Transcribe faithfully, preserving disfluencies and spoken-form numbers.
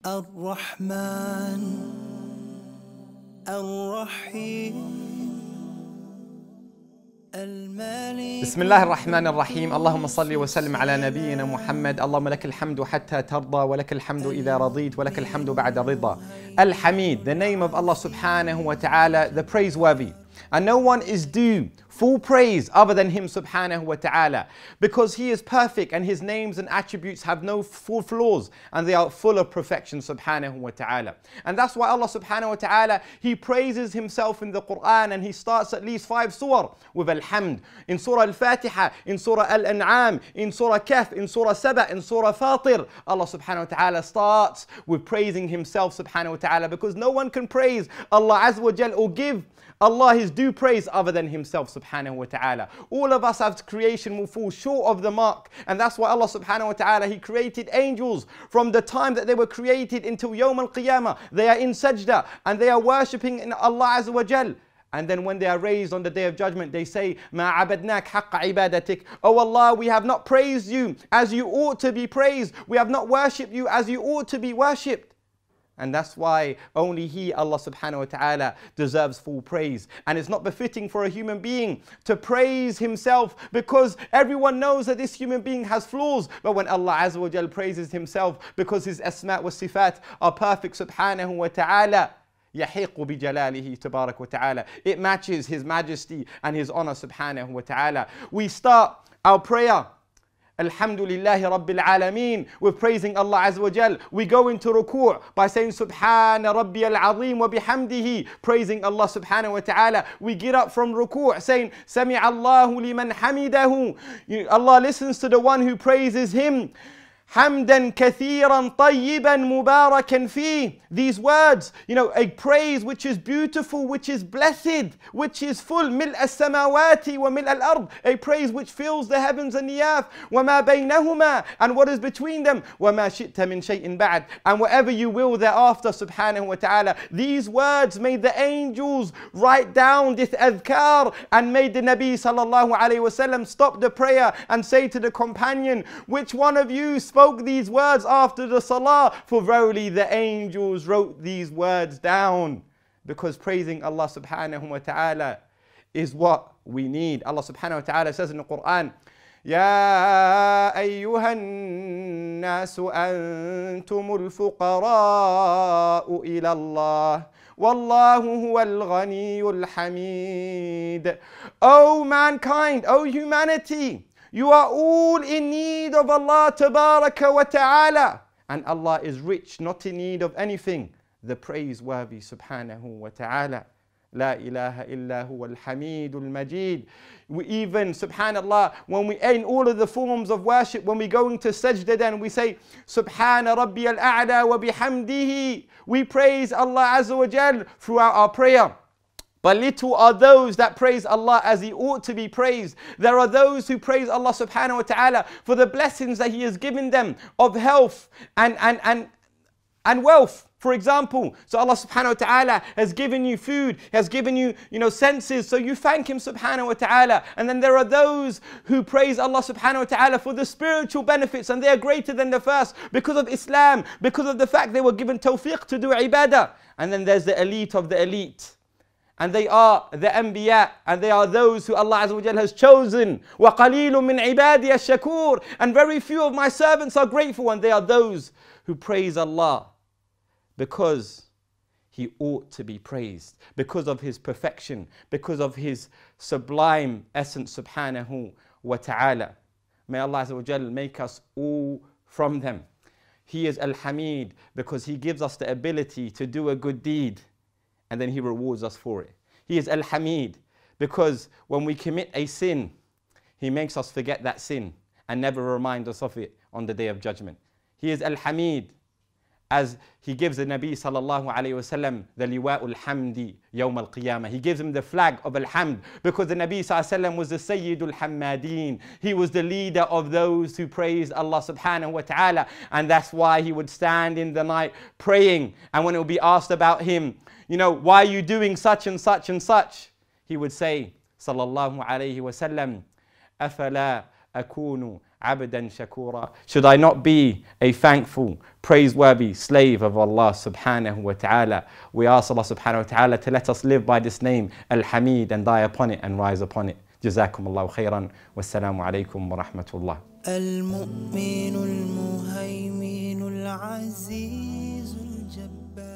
الرحمن الرحيم المالك. بسم الله الرحمن الرحيم. اللهم صل وسلم على نبينا محمد. اللهم لك الحمد حتى ترضى ولك الحمد إذا رضيت ولك الحمد بعد الرضا. Al-Hamid, the name of Allah subhanahu wa ta'ala, the praiseworthy. And no one is due full praise other than Him subhanahu wa ta'ala, because He is perfect and His names and attributes have no full flaws and they are full of perfection subhanahu wa ta'ala. And that's why Allah subhanahu wa ta'ala, He praises Himself in the Quran, and He starts at least five surah with Alhamd. In Surah Al-Fatiha, in Surah Al-An'am, in Surah Kahf, in Surah Saba, in Surah Fatir, Allah subhanahu wa ta'ala starts with praising Himself subhanahu wa ta'ala, because no one can praise Allah azza wa jal or give Allah His due praise other than Himself subhanahu wa ta'ala. All of us as creation will fall short of the mark, and that's why Allah subhanahu wa ta'ala, He created angels from the time that they were created until Yawm al-Qiyamah. They are in sajda and they are worshipping in Allah azza wa jal. And then when they are raised on the day of judgment, they say, مَا عَبَدْنَاكَ حَقَّ عِبَادَتِكَ. Oh Allah, we have not praised you as you ought to be praised. We have not worshipped you as you ought to be worshipped. And that's why only He, Allah subhanahu wa ta'ala, deserves full praise. And it's not befitting for a human being to praise himself, because everyone knows that this human being has flaws. But when Allah azza wa jal praises Himself, because His asma wa sifat are perfect subhanahu wa ta'ala, يحيق بجلاله تبارك وتعالى, it matches His majesty and His honor subhanahu wa ta'ala. We start our prayer Alhamdulillahi Rabbil Alameen with praising Allah Azza wa Jal. We go into ruku' by saying Subhana Rabbiyal Azim wa bihamdihi, praising Allah subhanahu wa ta'ala. We get up from ruku' saying Sami' Allahu liman hamidahu. Allah listens to the one who praises Him. Hamdan kathiran tayyiban mubarakan fi. These words, you know, a praise which is beautiful, which is blessed, which is full. Mil as-samawati wa mil al-ard. A praise which fills the heavens and the earth. Wa ma baynahuma, and what is between them. Wa ma shi'ta min shay'in ba'd, and whatever you will thereafter subhanahu wa ta'ala. These words made the angels write down this adhkar, and made the Nabi sallallahu alayhi wa sallam stop the prayer and say to the companion, which one of you spoke these words after the salah? For verily the angels wrote these words down. Because praising Allah subhanahu wa ta'ala is what we need. Allah subhanahu wa ta'ala says in the Quran, يا أيها الناس أنتم الفقراء إلى الله والله هو الغني الحميد. O mankind, O humanity, you are all in need of Allah tabaraka wa ta'ala, and Allah is rich, not in need of anything. The praiseworthy subhanahu wa ta'ala. La ilaha illa huwa al-hamidul majid. We even, subhanallah, when we in all of the forms of worship, when we go into sajda, then we say Subhana Rabbiyal A'la wa bihamdihi. We praise Allah azza wa jal throughout our prayer. But little are those that praise Allah as He ought to be praised. There are those who praise Allah subhanahu wa ta'ala for the blessings that He has given them of health and, and, and, and wealth. For example, so Allah subhanahu wa ta'ala has given you food, has given you, you know, senses, so you thank Him subhanahu wa ta'ala. And then there are those who praise Allah subhanahu wa ta'ala for the spiritual benefits, and they are greater than the first because of Islam, because of the fact they were given tawfiq to do ibadah. And then there's the elite of the elite. And they are the Anbiya, and they are those who Allah Azza wa Jal has chosen. وَقَلِيلٌ مِّنْ عِبَادِيَ الشَّكُورِ. And very few of my servants are grateful, and they are those who praise Allah because He ought to be praised, because of His perfection, because of His sublime essence subhanahu wa ta'ala. May Allah Azza wa Jal make us all from them. He is Al-Hamid because He gives us the ability to do a good deed, and then He rewards us for it. He is Al-Hamid because when we commit a sin, He makes us forget that sin and never remind us of it on the day of judgment. He is Al-Hamid as He gives the Nabi sallallahu alayhi wa sallam the liwa'ul hamdi yawm al-qiyamah. He gives him the flag of al-hamd because the Nabi sallallahu alayhi wa sallam was the Sayyidul Hammadeen. He was the leader of those who praise Allah subhanahu wa ta'ala, and that's why he would stand in the night praying, and when it would be asked about him, you know, why are you doing such and such and such? He would say, sallallahu alayhi wa sallam, أَفَلَا أَكُونُ عبدا شكورا? Should I not be a thankful, praiseworthy slave of Allah subhanahu wa ta'ala? We ask Allah subhanahu wa ta'ala to let us live by this name, Al-Hamid, and die upon it and rise upon it. جزاكم الله خيرا والسلام عليكم ورحمة الله. المؤمن المهيمن العزيز الجبار.